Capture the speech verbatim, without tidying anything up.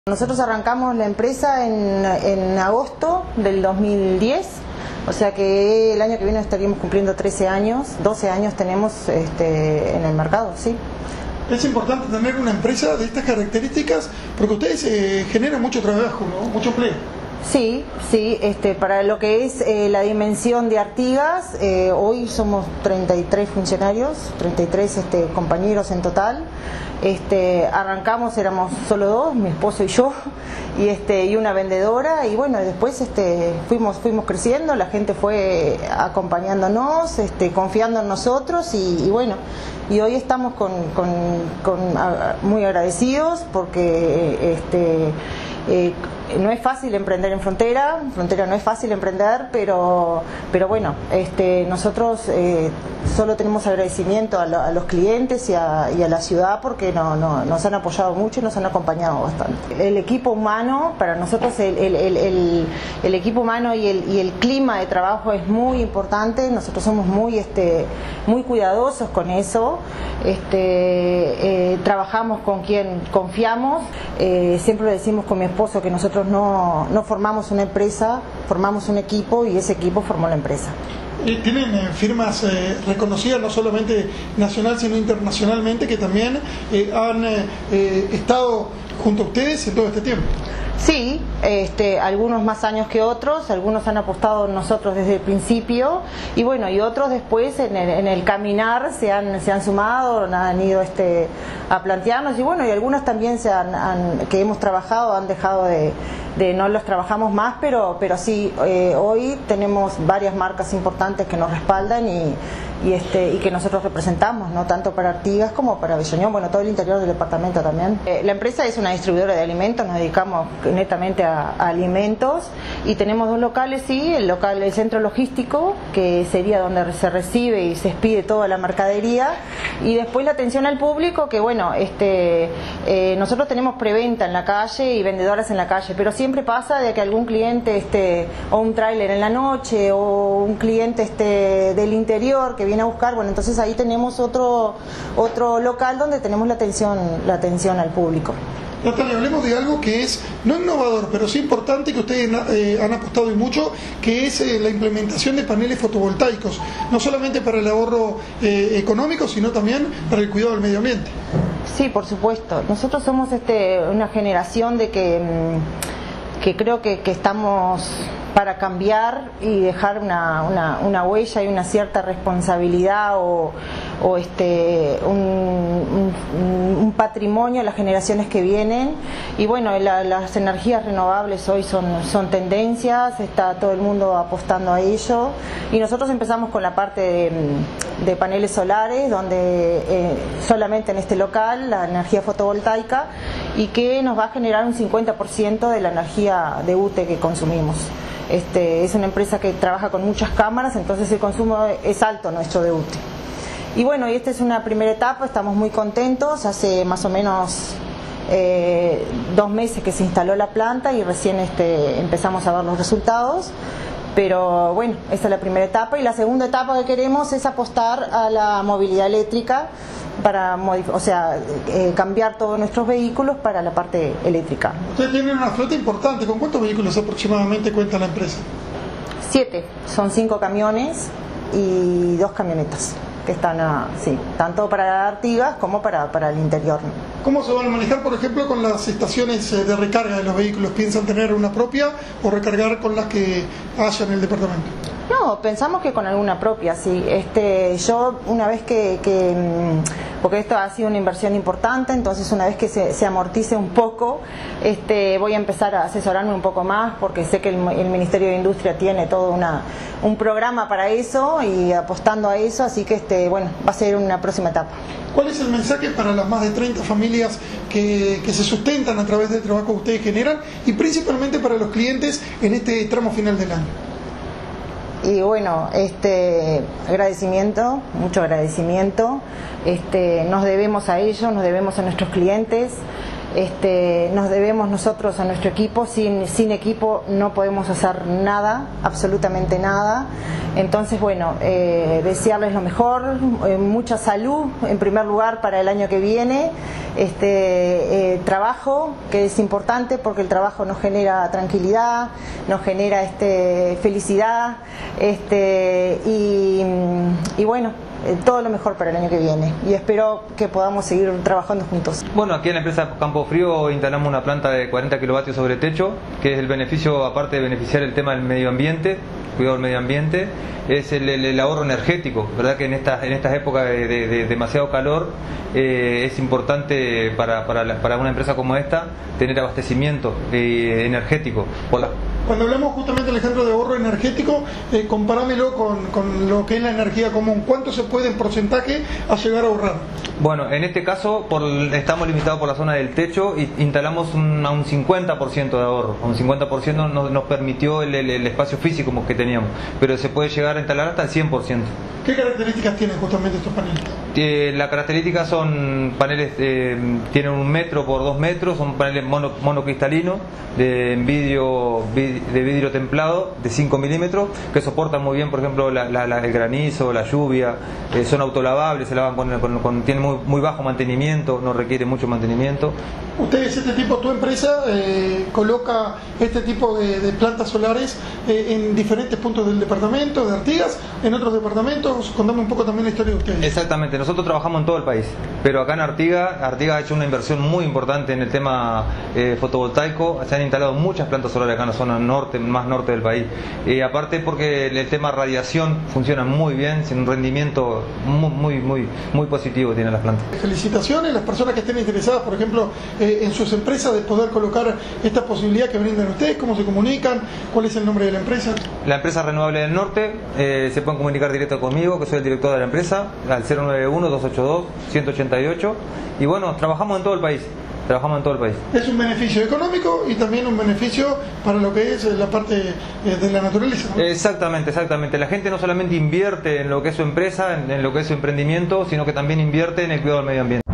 Nosotros arrancamos la empresa en, en agosto del dos mil diez, o sea que el año que viene estaríamos cumpliendo trece años, doce años tenemos este, en el mercado, sí. Es importante tener una empresa de estas características porque ustedes eh, generan mucho trabajo, ¿no? Mucho empleo. Sí, sí, este, para lo que es eh, la dimensión de Artigas, eh, hoy somos treinta y tres funcionarios, treinta y tres este, compañeros en total. Este, arrancamos, éramos solo dos, mi esposo y yo, y, este, y una vendedora, y bueno, después este, fuimos, fuimos creciendo, la gente fue acompañándonos, este, confiando en nosotros, y, y bueno, y hoy estamos con, con, con, a, muy agradecidos porque este, eh, no es fácil emprender en frontera, en frontera no es fácil emprender, pero, pero bueno, este, nosotros eh, solo tenemos agradecimiento a, lo, a los clientes y a, y a la ciudad porque no, no, nos han apoyado mucho y nos han acompañado bastante. El equipo humano, para nosotros el, el, el, el, el equipo humano y el, y el clima de trabajo es muy importante, nosotros somos muy, este, muy cuidadosos con eso, este, eh, trabajamos con quien confiamos, eh, siempre lo decimos con mi esposo que nosotros No, no formamos una empresa, formamos un equipo y ese equipo formó la empresa. Tienen eh, firmas eh, reconocidas no solamente nacional sino internacionalmente que también eh, han eh, estado junto a ustedes en todo este tiempo. Sí, este, algunos más años que otros, algunos han apostado en nosotros desde el principio y bueno, y otros después en el, en el caminar se han, se han sumado, han ido este, a plantearnos y bueno, y algunos también se han, han, que hemos trabajado han dejado de, de no los trabajamos más, pero, pero sí, eh, hoy tenemos varias marcas importantes que nos respaldan y, y, este, y que nosotros representamos, no tanto para Artigas como para Belloñón, bueno, todo el interior del departamento también. Eh, la empresa es una distribuidora de alimentos, nos dedicamos netamente a, a alimentos y tenemos dos locales, sí, el local, el centro logístico, que sería donde se recibe y se expide toda la mercadería, y después la atención al público, que bueno, este, eh, nosotros tenemos preventa en la calle y vendedoras en la calle, pero siempre pasa de que algún cliente, este, o un tráiler en la noche, o un cliente este, del interior que viene a buscar, bueno, entonces ahí tenemos otro, otro local donde tenemos la atención, la atención al público. Natalia, hablemos de algo que es no innovador, pero sí importante, que ustedes eh, han apostado y mucho, que es eh, la implementación de paneles fotovoltaicos, no solamente para el ahorro eh, económico, sino también para el cuidado del medio ambiente. Sí, por supuesto. Nosotros somos este, una generación de que, que creo que, que estamos para cambiar y dejar una, una, una huella y una cierta responsabilidad o, o este, un, un, un patrimonio a las generaciones que vienen. Y bueno, la, las energías renovables hoy son, son tendencias, está todo el mundo apostando a ello. Y nosotros empezamos con la parte de, de paneles solares, donde eh, solamente en este local la energía fotovoltaica, y que nos va a generar un cincuenta por ciento de la energía de U T E que consumimos. Este, es una empresa que trabaja con muchas cámaras, entonces el consumo es alto nuestro de U T E. Y bueno, y esta es una primera etapa, estamos muy contentos, hace más o menos eh, dos meses que se instaló la planta y recién este, empezamos a ver los resultados. Pero bueno, esta es la primera etapa, y la segunda etapa que queremos es apostar a la movilidad eléctrica, para o sea, eh, cambiar todos nuestros vehículos para la parte eléctrica. Ustedes tienen una flota importante, ¿con cuántos vehículos aproximadamente cuenta la empresa? Siete, son cinco camiones y dos camionetas que están, a, sí, tanto para Artigas como para, para el interior. ¿Cómo se van a manejar, por ejemplo, con las estaciones de recarga de los vehículos? ¿Piensan tener una propia o recargar con las que haya en el departamento? No, pensamos que con alguna propia, sí. Este, yo una vez que, que, porque esto ha sido una inversión importante, entonces una vez que se, se amortice un poco, este, voy a empezar a asesorarme un poco más, porque sé que el, el Ministerio de Industria tiene todo una, un programa para eso y apostando a eso, así que este, bueno, va a ser una próxima etapa. ¿Cuál es el mensaje para las más de treinta familias que, que se sustentan a través del trabajo que ustedes generan y principalmente para los clientes en este tramo final del año? Y bueno, este agradecimiento, mucho agradecimiento, este, nos debemos a ellos, nos debemos a nuestros clientes, Este, nos debemos nosotros a nuestro equipo, sin, sin equipo no podemos hacer nada, absolutamente nada. Entonces, bueno, eh, desearles lo mejor, eh, mucha salud en primer lugar para el año que viene, este, eh, trabajo, que es importante porque el trabajo nos genera tranquilidad, nos genera este, felicidad, este, y, y bueno, eh, todo lo mejor para el año que viene, y espero que podamos seguir trabajando juntos. Bueno, aquí en la empresa Campo Frío instalamos una planta de cuarenta kilovatios sobre techo, que es el beneficio, aparte de beneficiar el tema del medio ambiente, cuidado del medio ambiente, es el, el, el ahorro energético, ¿verdad? Que en estas en estas épocas de, de, de demasiado calor eh, es importante para, para, la, para una empresa como esta tener abastecimiento eh, energético. Por la... Cuando hablamos justamente, Alejandro, de ahorro energético, eh, comparámelo con, con lo que es la energía común. ¿Cuánto se puede en porcentaje a llegar a ahorrar? Bueno, en este caso por, estamos limitados por la zona del techo y instalamos un, a un cincuenta por ciento de ahorro. A un cincuenta por ciento nos, nos permitió el, el, el espacio físico que teníamos, pero se puede llegar a instalar hasta el cien por ciento. ¿Qué características tienen justamente estos paneles? Eh, las características son paneles, eh, tienen un metro por dos metros, son paneles mono, monocristalinos de vidrio, de vidrio templado de cinco milímetros, que soportan muy bien, por ejemplo, la, la, la, el granizo, la lluvia, eh, son autolavables, se lavan con, con, con tienen muy, muy bajo mantenimiento, no requiere mucho mantenimiento. Ustedes, este tipo, tu empresa eh, coloca este tipo de, de plantas solares eh, en diferentes puntos del departamento, de Artigas, en otros departamentos. Contame un poco también la historia de ustedes. Exactamente, nosotros trabajamos en todo el país, pero acá en Artigas, Artigas ha hecho una inversión muy importante en el tema eh, fotovoltaico. Se han instalado muchas plantas solares acá en la zona norte, más norte del país. Y aparte porque el, el tema radiación funciona muy bien, sin un rendimiento muy, muy, muy, muy positivo tienen las plantas. Felicitaciones, las personas que estén interesadas, por ejemplo, eh, en sus empresas, de poder colocar esta posibilidad que brindan ustedes. ¿Cómo se comunican? ¿Cuál es el nombre de la empresa? La empresa Renovable del Norte, eh, se pueden comunicar directo conmigo, que soy el director de la empresa, al cero nueve uno, dos ocho dos, uno ocho ocho, y bueno, trabajamos en todo el país. Trabajamos en todo el país. Es un beneficio económico y también un beneficio para lo que es la parte de la naturaleza, ¿no? Exactamente, exactamente. La gente no solamente invierte en lo que es su empresa, en, en lo que es su emprendimiento, sino que también invierte en el cuidado del medio ambiente.